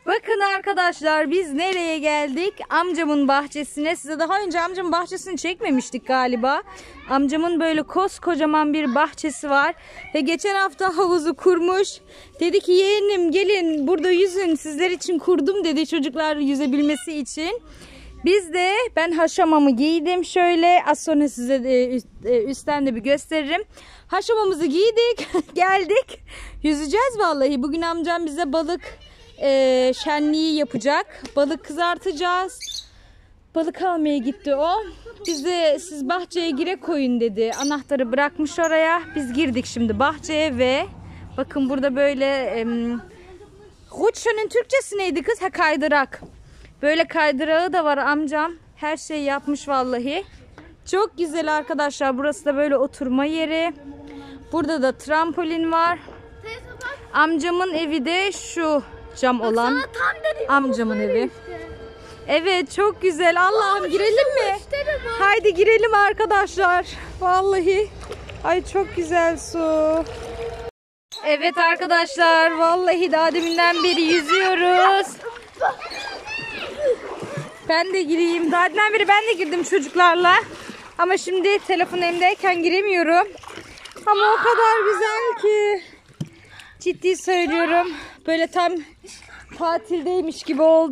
Bakın arkadaşlar, biz nereye geldik? Amcamın bahçesine. Size daha önce amcamın bahçesini çekmemiştik galiba. Amcamın böyle koskocaman bir bahçesi var. Ve geçen hafta havuzu kurmuş. Dedi ki yeğenim gelin burada yüzün, sizler için kurdum dedi, çocuklar yüzebilmesi için. Biz de ben haşamamı giydim şöyle. Az sonra size de üstten de bir gösteririm. Haşamamızı giydik geldik. Yüzeceğiz vallahi. Bugün amcam bize balık şenliği yapacak. Balık kızartacağız. Balık almaya gitti o. Biz de siz bahçeye gire koyun dedi. Anahtarı bırakmış oraya. Biz girdik şimdi bahçeye ve bakın burada böyle Rutscha'nın Türkçesi neydi kız? Ha, kaydırak. Böyle kaydırağı da var amcam. Her şeyi yapmış vallahi. Çok güzel arkadaşlar. Burası da böyle oturma yeri. Burada da trampolin var. Amcamın evi de şu cam olan amcamın evi. Evet, çok güzel. Allah'ım girelim mi? Haydi girelim arkadaşlar. Vallahi. Ay çok güzel su. Evet arkadaşlar. Vallahi daha deminden beri yüzüyoruz. Ben de gireyim. Daha deminden beri ben de girdim çocuklarla. Ama şimdi telefon elimdeyken giremiyorum. Ama o kadar güzel ki. Ciddi söylüyorum. Böyle tam tatildeymiş gibi oldu.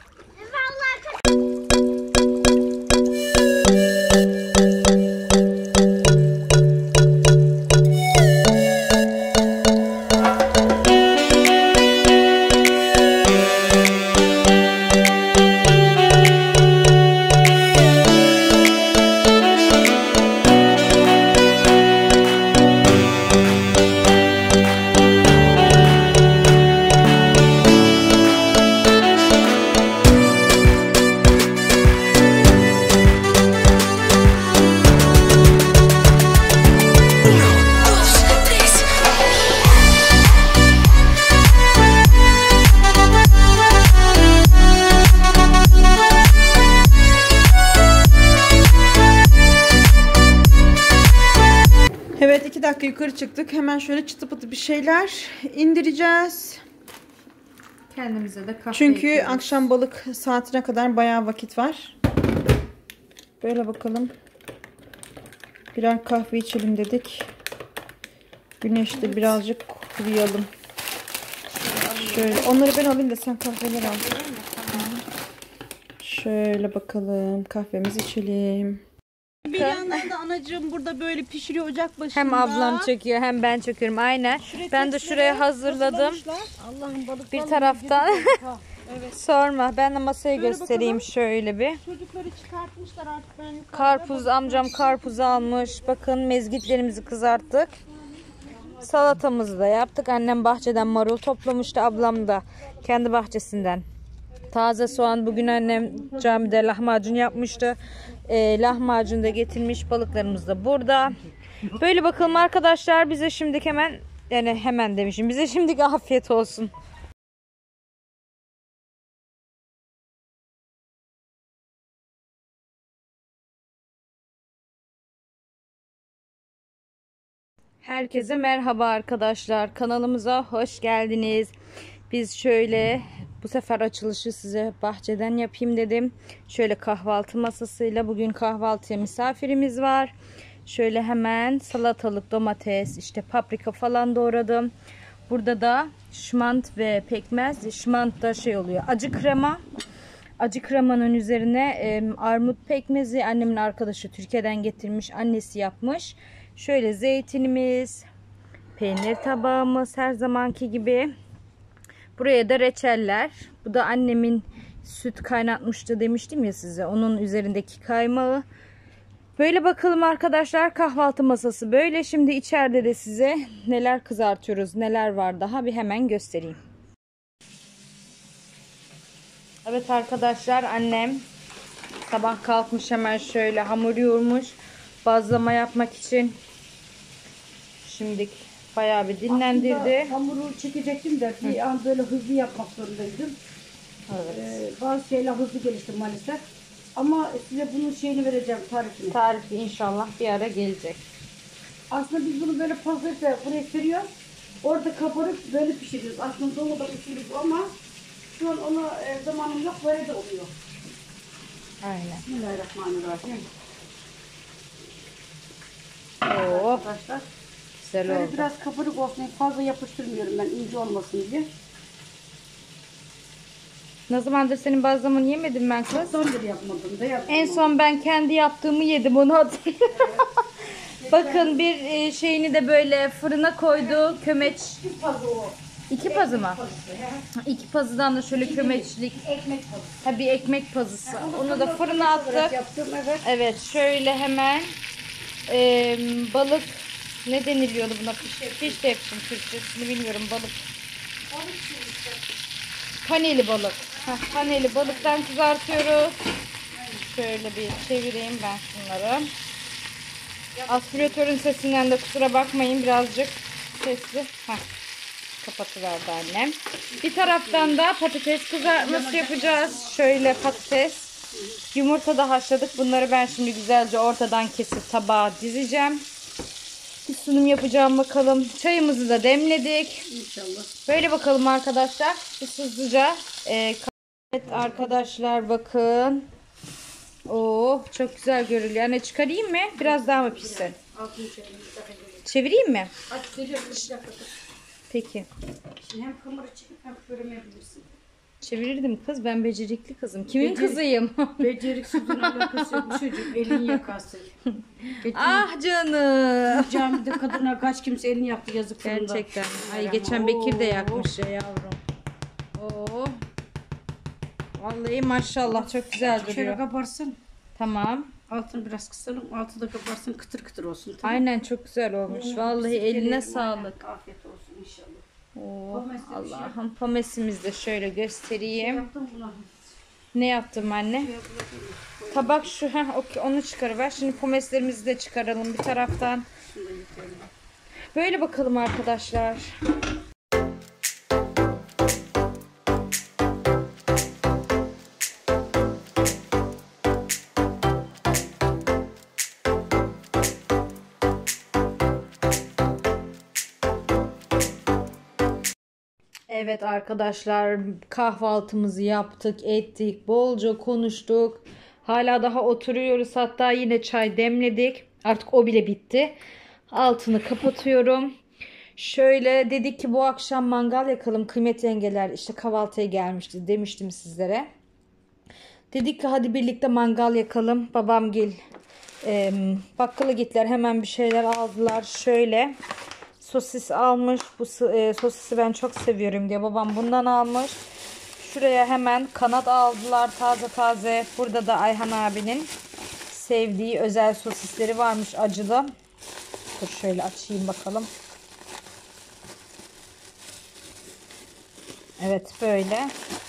Evet, 2 dakika yukarı çıktık. Hemen şöyle çıtı pıtı bir şeyler indireceğiz. Kendimize de kahve Çünkü yapıyoruz. akşam balık saatine kadar bayağı vakit var. Böyle bakalım. Birer kahve içelim dedik. Güneşte birazcık kuruyalım. Şöyle onları ben alayım da sen kahveleri al. Şöyle bakalım, kahvemizi içelim. Bir yandan da anacığım burada böyle pişiriyor ocak başında. Hem ablam çekiyor hem ben çekiyorum aynen. Ben de şuraya hazırladım. Allah'ım balık Bir taraftan. Evet. Sorma. Ben de masayı Şöyle göstereyim bakalım. şöyle bir. Çocukları çıkartmışlar artık, ben yukarıda. Karpuz, amcam karpuz almış. Bakın mezgitlerimizi kızarttık. Salatamızı da yaptık. Annem bahçeden marul toplamıştı. Ablam da kendi bahçesinden taze soğan. Bugün annem camide lahmacun yapmıştı. Lahmacun da getirmiş. Balıklarımız da burada. Böyle bakalım arkadaşlar. Bize şimdi hemen demişim. Bize şimdi afiyet olsun. Herkese merhaba arkadaşlar. Kanalımıza hoş geldiniz. Biz şöyle bu sefer açılışı size bahçeden yapayım dedim. Şöyle kahvaltı masasıyla bugün kahvaltıya misafirimiz var. Şöyle hemen salatalık, domates, işte paprika falan doğradım. Burada da şmant ve pekmez. Şmant da şey oluyor, acı krema. Acı kremanın üzerine armut pekmezi annemin arkadaşı Türkiye'den getirmiş. Annesi yapmış. Şöyle zeytinimiz, peynir tabağımız her zamanki gibi. Buraya da reçeller. Bu da annemin süt kaynatmıştı demiştim ya size. Onun üzerindeki kaymağı. Böyle bakalım arkadaşlar, kahvaltı masası böyle. Şimdi içeride de size neler kızartıyoruz, neler var daha bir hemen göstereyim. Evet arkadaşlar, annem sabah kalkmış, hemen şöyle hamur yoğurmuş bazlama yapmak için. Şimdi bayağı bir dinlendirdi. Aslında hamuru çekecektim de bir an böyle hızlı yapmak zorundaydım. Evet. Bazı şeyler hızlı gelişti maalesef. Ama size bunun şeyini vereceğim, tarifini. Tarifi inşallah bir ara gelecek. Aslında biz bunu böyle pazarda buraya seriyoruz. Orada kabarıp böyle pişiriyoruz. Aslında dolaba pişiriyoruz ama Şu an ona zamanım yok, böyle de oluyor. Aynen. Bismillahirrahmanirrahim. Oo, Arkadaşlar. güzel Böyle oldu. biraz kabarık olsun, fazla yapıştırmıyorum ben, ince olmasın diye. Ne zamandır senin bazlamanı yemedim ben kız. Dondur yapmadım da yapmadım. En son ben kendi yaptığımı yedim, onu hatırlıyorum. Bakın bir şeyini de böyle fırına koydu. Kömeç. Bir pazı o. 2 pazı mı? Pazısı, ya. 2 pazıdan da şöyle kömeçlik. Ekmek pazısı. Ha, bir ekmek pazısı. Onu da fırına attık. Yaptım, evet. Evet, şöyle hemen balık, ne deniliyordu buna? Fiş de yaptım, Türkçesini bilmiyorum, balık. Paneli balık. Heh, paneli balıktan kızartıyoruz. Şöyle bir çevireyim ben şunları. Aspiratörün sesinden de kusura bakmayın, birazcık sesli. Heh, kapatıverdi annem. Bir taraftan da patates kızartması yapacağız. Şöyle patates. Yumurta da haşladık. Bunları ben şimdi güzelce ortadan kesip tabağa dizeceğim. Bir sunum yapacağım bakalım. Çayımızı da demledik. İnşallah. Böyle bakalım arkadaşlar. Biz hızlıca. Evet arkadaşlar, bakın. Oo, çok güzel görünüyor. Anne, çıkarayım mı? Biraz daha mı pişsin? Altını çevireyim, bir dakika geleyim. Çevireyim mi? Aç geliyorum, bir dakika dur. Peki. Şimdi hem kamera çekip hem göremeyebilirsin. Çevirirdim kız. Ben becerikli kızım. Kimin kızıyım? Beceriksizin alakası yok. Bu çocuk elin yakası. Ah canım. Camide kadına kaç kimse elini yaktı, yazık fırında. Gerçekten. Ay, geçen Bekir de yakmış ya yavrum. Oo. Vallahi maşallah çok güzel Şöyle duruyor. kabarsın. Tamam. Altını biraz kısalım. Altı da kabarsın, kıtır kıtır olsun. Tamam. Aynen, çok güzel olmuş. Vallahi eline sağlık. Afiyet olsun inşallah. Oo, Pomesli bir şey. Allah'ım, pomesimizi de şöyle göstereyim. Yaptım buna. Ne yaptım anne? Tabak şu, okey, onu çıkarıver. Şimdi pomeslerimizi de çıkaralım bir taraftan. Böyle bakalım arkadaşlar. Evet arkadaşlar, kahvaltımızı yaptık, ettik, bolca konuştuk. Hala daha oturuyoruz, hatta yine çay demledik. Artık o bile bitti. Altını kapatıyorum. Şöyle dedik ki bu akşam mangal yakalım. Kıymetli yengeler işte kahvaltıya gelmişti, demiştim sizlere. Dedik ki hadi birlikte mangal yakalım. Babamgil bakkala gittiler, hemen bir şeyler aldılar. Şöyle sosis almış. Bu sosisi ben çok seviyorum diye babam bundan almış. Şuraya hemen kanat aldılar, taze taze. Burada da Ayhan abinin sevdiği özel sosisleri varmış, acılı. Dur şöyle açayım bakalım. Evet, böyle.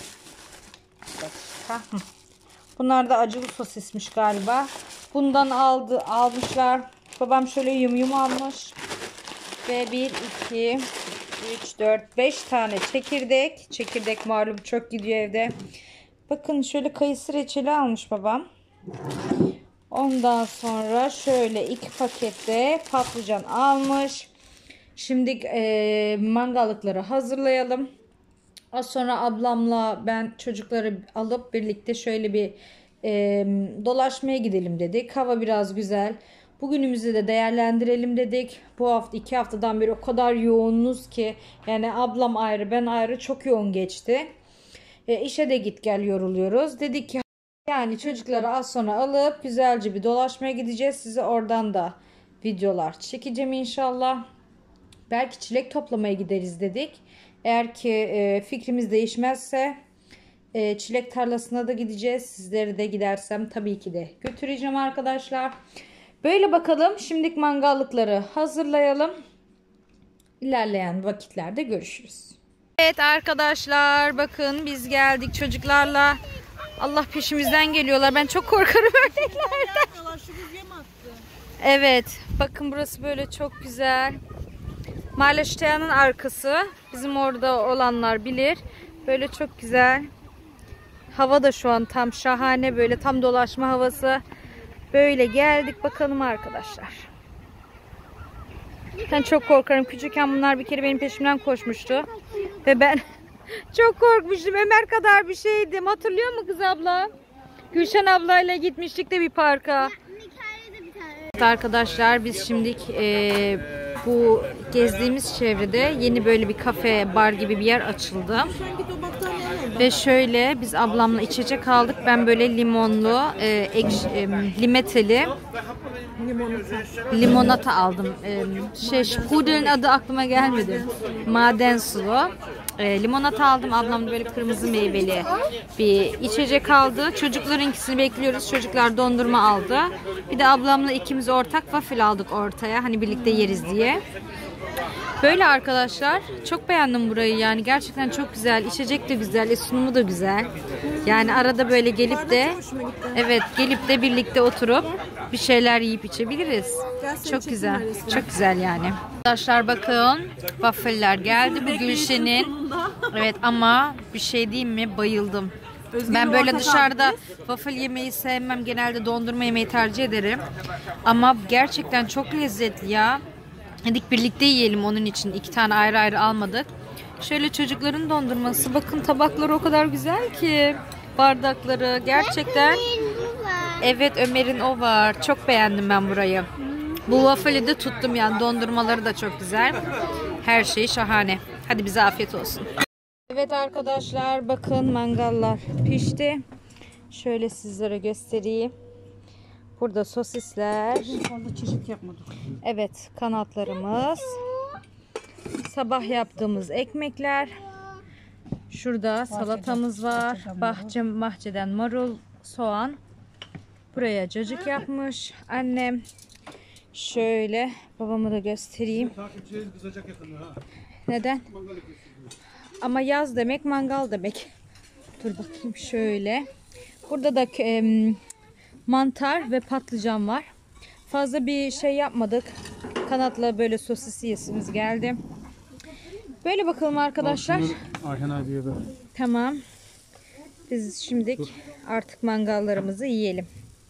Bunlar da acılı sosismiş galiba. Bundan almışlar. Babam şöyle yum almış. Ve 1, 2, 3, 4, 5 tane çekirdek. Çekirdek malum çok gidiyor evde. Bakın şöyle kayısı reçeli almış babam. Ondan sonra şöyle 2 pakette patlıcan almış. Şimdi mangallıkları hazırlayalım. Az sonra ablamla ben çocukları alıp birlikte şöyle bir dolaşmaya gidelim dedik. Hava biraz güzel. Bugünümüzü de değerlendirelim dedik. Bu hafta 2 haftadan beri o kadar yoğunuz ki, yani ablam ayrı ben ayrı, çok yoğun geçti. İşe de git gel yoruluyoruz. Dedik ki yani çocukları az sonra alıp güzelce bir dolaşmaya gideceğiz. Size oradan da videolar çekeceğim inşallah. Belki çilek toplamaya gideriz dedik. Eğer ki fikrimiz değişmezse çilek tarlasına da gideceğiz. Sizleri de gidersem tabii ki de götüreceğim arkadaşlar. Böyle bakalım. Şimdilik mangallıkları hazırlayalım. İlerleyen vakitlerde görüşürüz. Evet arkadaşlar, bakın biz geldik çocuklarla. Allah, peşimizden geliyorlar. Ben çok korkarım ördeklerden. Evet. Bakın burası böyle çok güzel. Malaştea'nın arkası. Bizim orada olanlar bilir. Böyle çok güzel. Hava da şu an tam şahane. Böyle tam dolaşma havası. Böyle geldik bakalım arkadaşlar. Ben çok korkarım. Küçükken bunlar bir kere benim peşimden koşmuştu. Ve ben Çok korkmuştum. Ömer kadar bir şeydim. Hatırlıyor musun kız abla? Gülşen ablayla gitmiştik de bir parka. Evet arkadaşlar biz şimdi bu gezdiğimiz çevrede yeni böyle bir kafe, bar gibi bir yer açıldı. Ve şöyle biz ablamla içecek aldık. Ben böyle limonlu, limeteli limonata aldım. Sprudel'in adı aklıma gelmedi. Maden sulu. Limonata aldım. Ablam da böyle kırmızı meyveli bir içecek aldı. Çocuklarınkisini bekliyoruz. Çocuklar dondurma aldı. Bir de ablamla ikimiz ortak waffle aldık ortaya. Hani birlikte yeriz diye. Böyle arkadaşlar. Çok beğendim burayı yani. Gerçekten çok güzel. İçecek de güzel. Sunumu da güzel. Yani arada böyle gelip de gelip de birlikte oturup bir şeyler yiyip içebiliriz. Çok güzel. Çok güzel yani. Arkadaşlar bakın. Waffle'ler geldi bu Gülşen'in. Evet ama bir şey diyeyim mi? Bayıldım. Ben böyle dışarıda waffle yemeyi sevmem. Genelde dondurma yemeyi tercih ederim. Ama gerçekten çok lezzetli ya. Dedik birlikte yiyelim onun için. 2 tane ayrı ayrı almadık. Şöyle çocukların dondurması. Bakın tabakları o kadar güzel ki. Bardakları gerçekten. Evet Ömer'in o var. Çok beğendim ben burayı. Bu waffle'i de tuttum yani. Dondurmaları da çok güzel. Her şey şahane. Hadi bize afiyet olsun. Evet arkadaşlar bakın mangallar pişti. Şöyle sizlere göstereyim. Burada sosisler. Fazla çeşit yapmadık. Evet kanatlarımız. Sabah yaptığımız ekmekler. Şurada salatamız var. Bahçeden marul, soğan. Buraya cacık yapmış annem. Şöyle babamı da göstereyim. Neden? Ama yaz demek mangal demek. Dur bakayım şöyle. Burada da mantar ve patlıcan var. Fazla bir şey yapmadık. Kanatla böyle sosis yesimiz geldi. Böyle bakalım arkadaşlar. Tamam. Biz şimdi artık mangallarımızı yiyelim.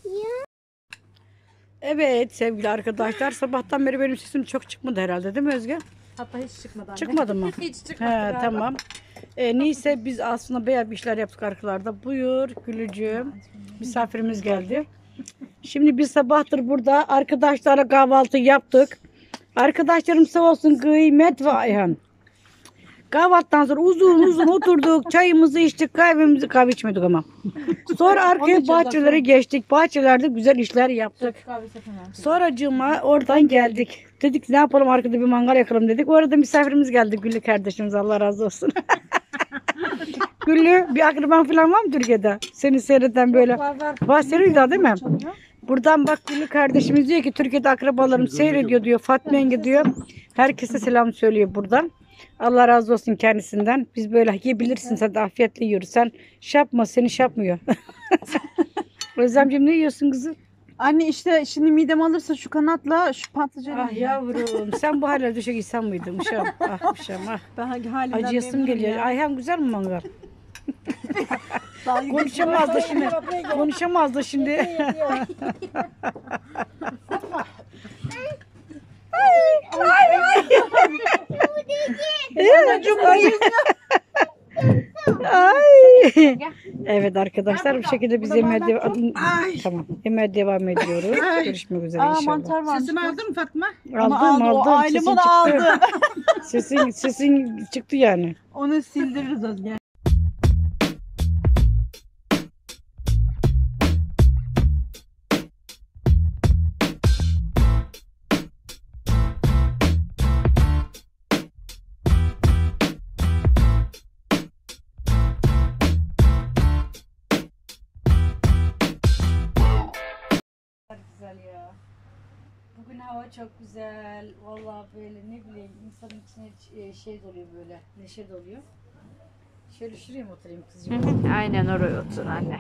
Evet sevgili arkadaşlar. Sabahtan beri benim sesim çok çıkmadı herhalde değil mi Özge? Hatta hiç çıkmadı anne. Çıkmadı mı? Hiç çıkmadı. Tamam. Neyse biz aslında bayağı bir işler yaptık arkalarda. Buyur Gülücüğüm. Misafirimiz geldi. Şimdi biz sabahtır burada arkadaşlarla kahvaltı yaptık. Arkadaşlarım sağ olsun Kıymet ve Ayhan. Kahvaltıdan sonra uzun oturduk. Çayımızı içtik. Kahve içmedik ama. Sonra arkaya bahçelere geçtik. Bahçelerde güzel işler yaptık. Sonracığıma oradan geldik. Dedik ne yapalım arkada bir mangal yakalım dedik. O arada misafirimiz geldi. Güllü kardeşimiz Allah razı olsun. Güllü bir akraban falan var mı Türkiye'de? Seni seyreden böyle. Var senin de değil mi? Buradan bak Güllü kardeşimiz diyor ki Türkiye'de akrabalarım seyrediyor diyor. Fatma yenge diyor. Herkese selam söylüyor buradan. Allah razı olsun kendisinden. Biz böyle yiyebilirsin sen de afiyetle yiyoruz. Sen yapma seni yapmıyor. Özlemciğim ne yiyorsun kızım? Anne işte şimdi midem alırsa şu kanatla şu patlıcanı. Ah yavrum sen bu hale düşe gitsen miydin? Uşağım ah uşağım ah. Ben halinden Acıyasım geliyor. ya. Ayhan güzel mi mangal? Konuşamaz da şimdi. Konuşamaz da şimdi. Ay. Evet arkadaşlar bu şekilde biz yemeğe devam ediyoruz. Görüşmek üzere inşallah. Mantar var. Sesimi aldın mı Fatma? Aldım. O ailemi de aldı. Sesin çıktı yani. Onu sildiririz Özge. Bugün hava çok güzel. Vallahi böyle ne bileyim insanın içine şey doluyor böyle. Neşe doluyor. Şöyle şuraya mı oturayım kızcığım? Aynen oraya otur anne.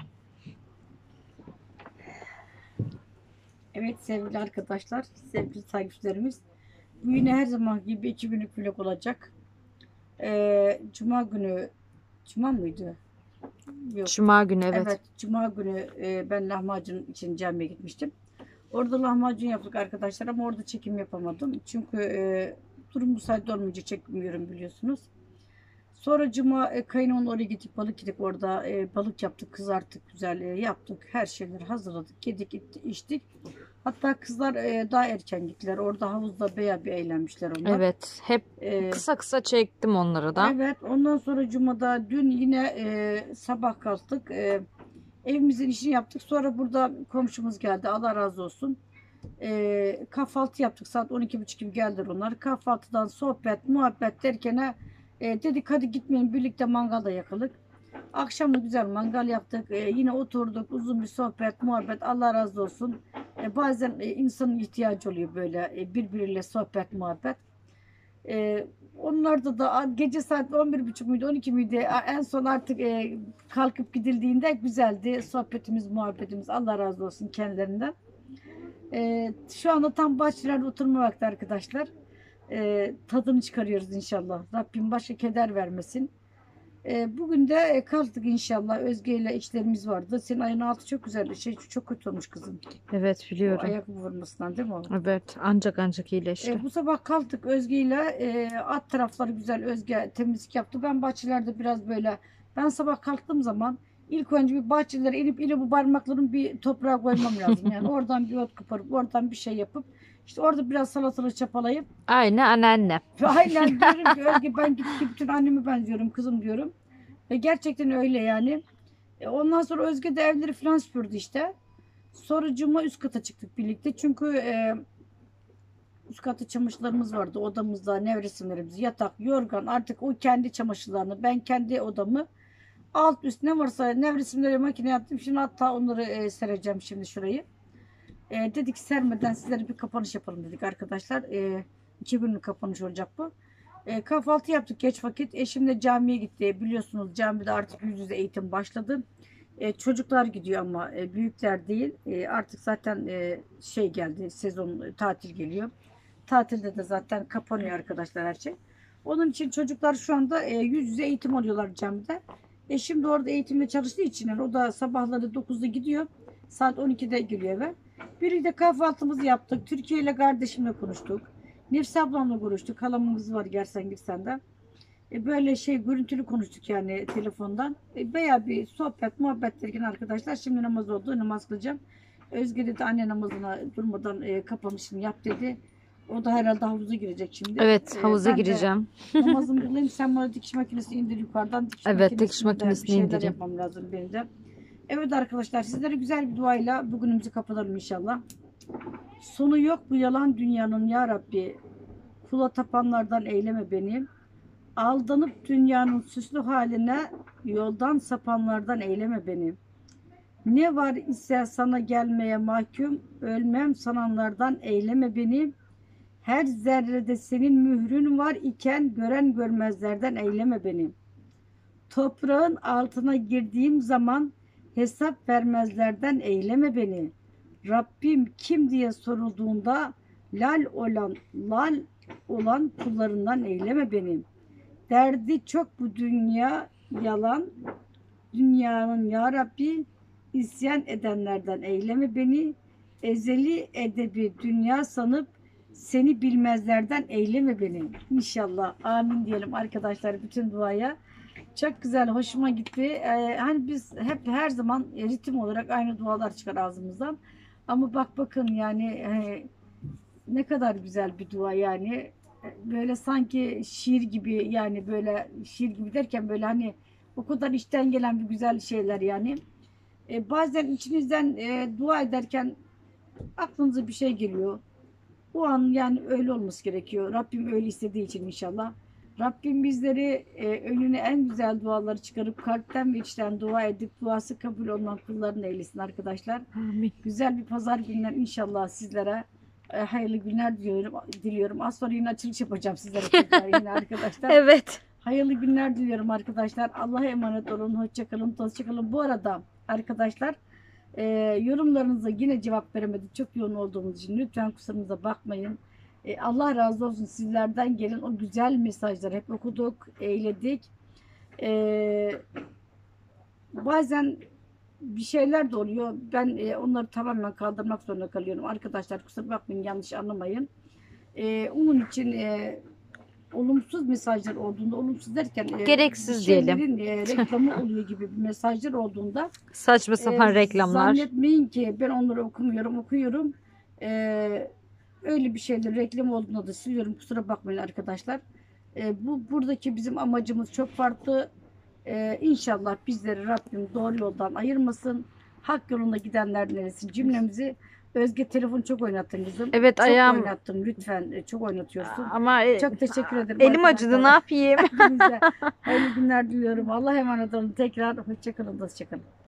Evet sevgili arkadaşlar, sevgili takipçilerimiz. Bu yine her zaman gibi 2 günlük vlog olacak. Cuma günü, Cuma mıydı? Yok. Cuma günü evet. Cuma günü ben lahmacun için camiye gitmiştim. Orada lahmacun yaptık arkadaşlar ama orada çekim yapamadım. Çünkü durum müsait olmayınca çekmiyorum biliyorsunuz. Sonra cuma kayınımın oraya gittik, balık yedik orada. Balık yaptık, kızarttık, güzel yaptık. Her şeyleri hazırladık, yedik, içtik. Hatta kızlar daha erken gittiler. Orada havuzda bayağı bir eğlenmişler onlar. Evet. Hep kısa kısa çektim onları da. Evet. Ondan sonra cumada dün yine sabah kalktık. Evimizin işini yaptık. Sonra burada komşumuz geldi. Allah razı olsun. Kahvaltı yaptık. Saat 12.30 gibi geldiler onlar. Kahvaltıdan sohbet, muhabbet derken dedik hadi gitmeyin, birlikte mangal da yakalım. Akşam da güzel mangal yaptık. Yine oturduk. Uzun bir sohbet, muhabbet. Allah razı olsun. Bazen insanın ihtiyacı oluyor böyle birbiriyle sohbet, muhabbet. Onlarda da gece saat 11.30 muydu, 12 miydi? En son artık kalkıp gidildiğinde güzeldi. Sohbetimiz, muhabbetimiz. Allah razı olsun kendilerinden. Şu anda tam bahçelerde oturma vakti arkadaşlar. Tadını çıkarıyoruz inşallah. Rabbim başka keder vermesin. Bugün de kalktık inşallah. Özge ile işlerimiz vardı. Senin ayağın altı çok güzel. Çok kötü olmuş kızım. Evet O biliyorum. ayak vurmasından değil mi o? Evet ancak iyileşti. Bu sabah kalktık Özge ile alt tarafları güzel, Özge temizlik yaptı. Ben bahçelerde biraz böyle, ben sabah kalktığım zaman ilk önce bir bahçelere inip bu parmaklarımı bir toprağa koymam lazım. Yani oradan bir ot koparıp oradan bir şey yapıp işte orada biraz salatalık çapalayıp Aynı anneanne. aynen diyorum ki Özge ben gittik bütün anneme benziyorum kızım diyorum. Ve gerçekten öyle yani. Ondan sonra Özge de evleri falan süpürdü işte. Sonra cuma üst kata çıktık birlikte. Çünkü üst katta çamaşırlarımız vardı odamızda, nevresimlerimiz, yatak, yorgan, artık o kendi çamaşırlarını, ben kendi odamı alt üst ne varsa nevresimleri makineye attım. Şimdi hatta onları sereceğim şimdi şurayı. Dedik sermeden sizlere bir kapanış yapalım dedik arkadaşlar. 2 günlük kapanış olacak bu. Kahvaltı yaptık geç vakit. Eşim de camiye gitti. Biliyorsunuz camide artık yüz yüze eğitim başladı. Çocuklar gidiyor ama büyükler değil. Artık zaten şey geldi, sezon tatil geliyor. Tatilde de zaten kapanıyor arkadaşlar her şey. Onun için çocuklar şu anda yüz yüze eğitim alıyorlar camide. Eşim de orada eğitimle çalıştığı için yani o da sabahları 9'da gidiyor. Saat 12'de geliyor eve. Birlikte kahvaltımızı yaptık. Türkiye ile kardeşimle konuştuk. Nefse ablamla konuştuk. Halamız var Gersengisten'den. Böyle görüntülü konuştuk yani telefondan. Bayağı bir sohbet, muhabbet derken arkadaşlar. Şimdi namaz oldu. Namaz kılacağım. Özge dedi anne namazına durmadan kapanışını yap dedi. O da herhalde havuza girecek şimdi. Evet havuza Ben de gireceğim. namazımı kılayım. Sen bana dikiş makinesini indir yukarıdan. Evet, dikiş makinesini bir şeyler indireyim. yapmam lazım benim de. Evet arkadaşlar sizlere güzel bir duayla bugünümüzü kapatalım inşallah. Sonu yok bu yalan dünyanın ya Rabbi. Kula tapanlardan eyleme beni. Aldanıp dünyanın süslü haline yoldan sapanlardan eyleme beni. Ne var ise sana gelmeye mahkum, ölmem sananlardan eyleme beni. Her zerrede senin mührün var iken gören görmezlerden eyleme beni. Toprağın altına girdiğim zaman hesap vermezlerden eyleme beni. Rabbim kim diye sorulduğunda lal olan kullarından eyleme beni. Derdi çok bu dünya yalan. Dünyanın ya Rabbi isyan edenlerden eyleme beni. Ezeli edebi dünya sanıp seni bilmezlerden eyleme beni. İnşallah. Amin diyelim arkadaşlar bütün duaya. Çok güzel, hoşuma gitti. Hani biz hep her zaman ritim olarak aynı dualar çıkar ağzımızdan. Ama bakın yani ne kadar güzel bir dua yani. Böyle sanki şiir gibi yani böyle şiir gibi derken böyle hani o kadar içten gelen bir güzel şeyler yani. Bazen içinizden dua ederken aklınıza bir şey geliyor. O an yani öyle olması gerekiyor. Rabbim öyle istediği için inşallah. Rabbim bizleri önüne en güzel duaları çıkarıp kalpten ve içten dua edip duası kabul olan kullarını eylesin arkadaşlar. Amin. Güzel bir pazar günler inşallah sizlere. Hayırlı günler diliyorum. Az sonra yine açılış yapacağım sizlere tekrar yine arkadaşlar. Evet. Hayırlı günler diliyorum arkadaşlar. Allah'a emanet olun. Hoşçakalın. Hoşçakalın. Bu arada arkadaşlar yorumlarınıza yine cevap veremedim. Çok yoğun olduğumuz için lütfen kusurumuza bakmayın. Allah razı olsun sizlerden gelen o güzel mesajları hep okuduk, eğledik. Bazen bir şeyler de oluyor. Ben onları tamamen kaldırmak zorunda kalıyorum. Arkadaşlar kusura bakmayın yanlış anlamayın. Onun için olumsuz mesajlar olduğunda, olumsuz derken Gereksiz şeylerin, reklamı oluyor gibi bir mesajlar olduğunda Saçma sapan reklamlar. zannetmeyin ki ben onları okuyorum. Öyle bir şeyler reklam olduğunda da siliyorum. Kusura bakmayın arkadaşlar. Buradaki bizim amacımız çok farklı. İnşallah bizleri Rabbim doğru yoldan ayırmasın. Hak yolunda gidenler neresin cümlemizi. Özge telefon çok oynattın kızım. Evet, çok ayağım- oynattın lütfen. Çok oynatıyorsun. Ama Çok teşekkür ederim. elim arkadaşlar. acıdı, ne yapayım? Hepinize hayırlı günler diliyorum. Allah emanet olun. Tekrar hoşçakalın. Hoşçakalın.